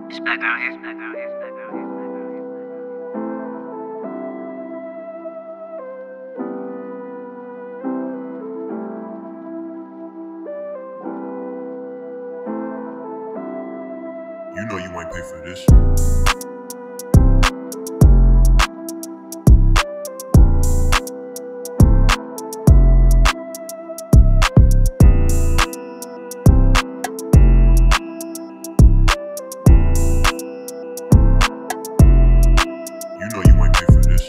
It's back out here, it's back out here, it's back out here, it's back out here. You know you ain't pay for this. You know you ain't pay for this.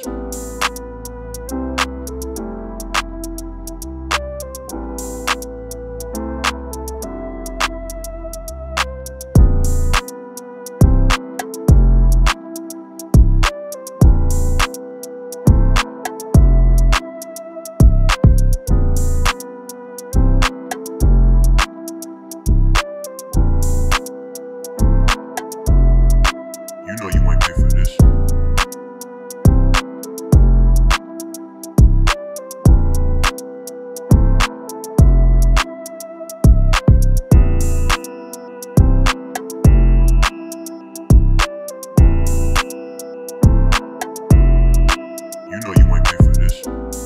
You know you ain't pay for this. You know you ain't pay for this.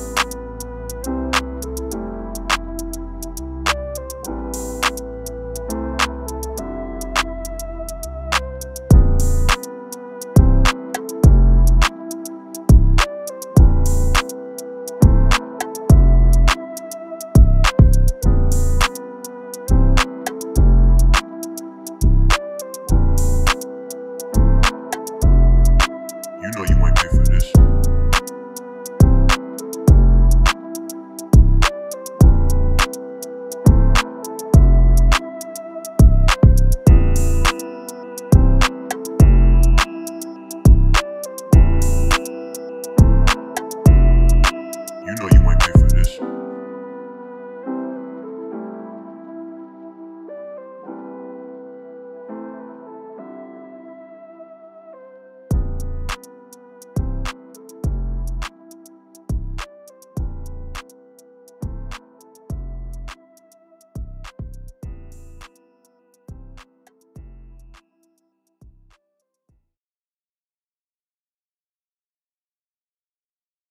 You know you ain't pay for this. You know you